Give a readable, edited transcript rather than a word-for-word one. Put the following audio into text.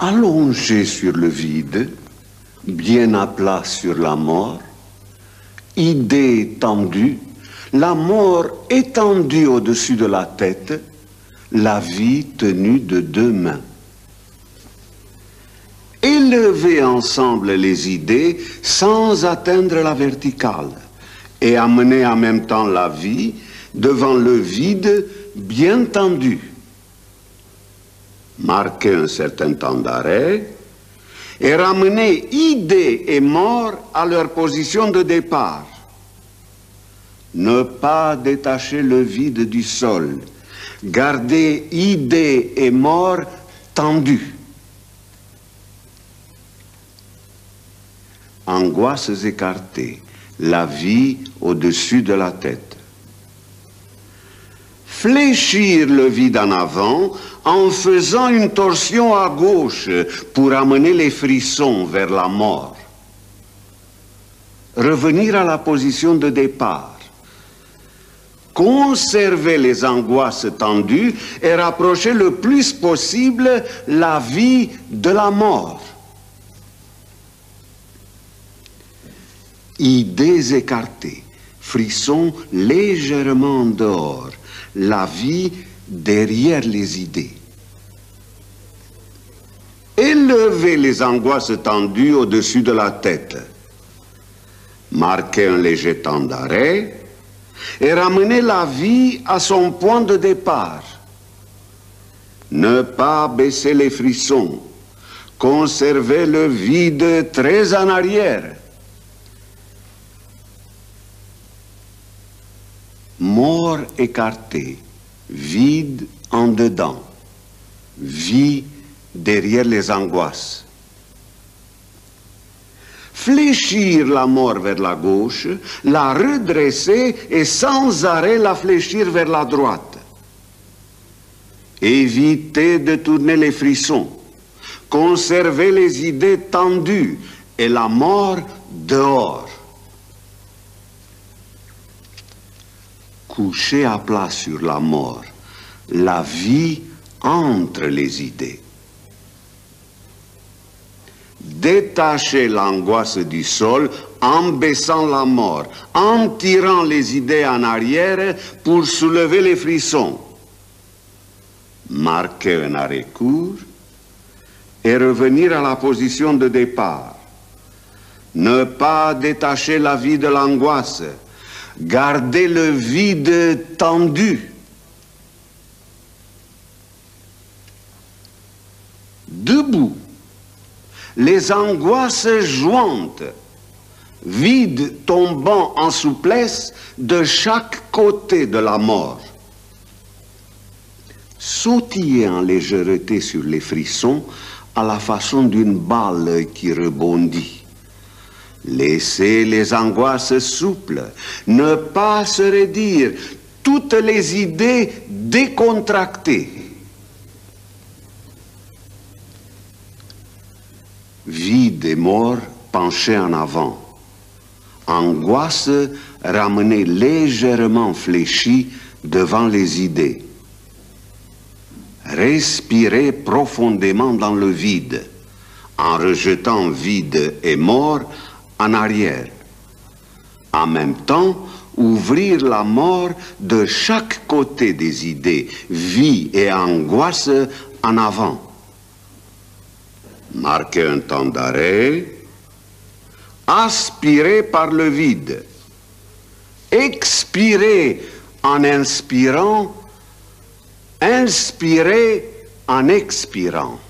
allongé sur le vide, bien à plat sur la mort, idée tendue, la mort étendue au-dessus de la tête, la vie tenue de deux mains. Élever ensemble les idées sans atteindre la verticale et amener en même temps la vie devant le vide bien tendu. Marquer un certain temps d'arrêt et ramener idées et mort à leur position de départ. Ne pas détacher le vide du sol, garder idées et mort tendues. Angoisses écartées, la vie au-dessus de la tête. Fléchir le vide en avant en faisant une torsion à gauche pour amener les frissons vers la mort. Revenir à la position de départ. Conserver les angoisses tendues et rapprocher le plus possible la vie de la mort. Idées écartées, frissons légèrement dehors, la vie derrière les idées. Élever les angoisses tendues au-dessus de la tête. Marquer un léger temps d'arrêt et ramener la vie à son point de départ. Ne pas baisser les frissons, conserver le vide très en arrière. Mort écartée, vide en dedans, vie derrière les angoisses. Fléchir la mort vers la gauche, la redresser et sans arrêt la fléchir vers la droite. Éviter de tourner les frissons, conserver les idées tendues et la mort dehors. Coucher à plat sur la mort, la vie entre les idées. Détacher l'angoisse du sol en baissant la mort, en tirant les idées en arrière pour soulever les frissons. Marquer un arrêt court et revenir à la position de départ. Ne pas détacher la vie de l'angoisse. Garder le vide tendu. Debout, les angoisses jointes, vide tombant en souplesse de chaque côté de la mort. Sautiller en légèreté sur les frissons à la façon d'une balle qui rebondit. Laisser les angoisses souples, ne pas se raidir, toutes les idées décontractées. Vide et mort penchés en avant. Angoisse ramenée légèrement fléchie devant les idées. Respirer profondément dans le vide, en rejetant vide et mort en arrière. En même temps, ouvrir la mort de chaque côté des idées, vie et angoisse en avant. Marquer un temps d'arrêt, aspirer par le vide, expirer en inspirant, inspirer en expirant.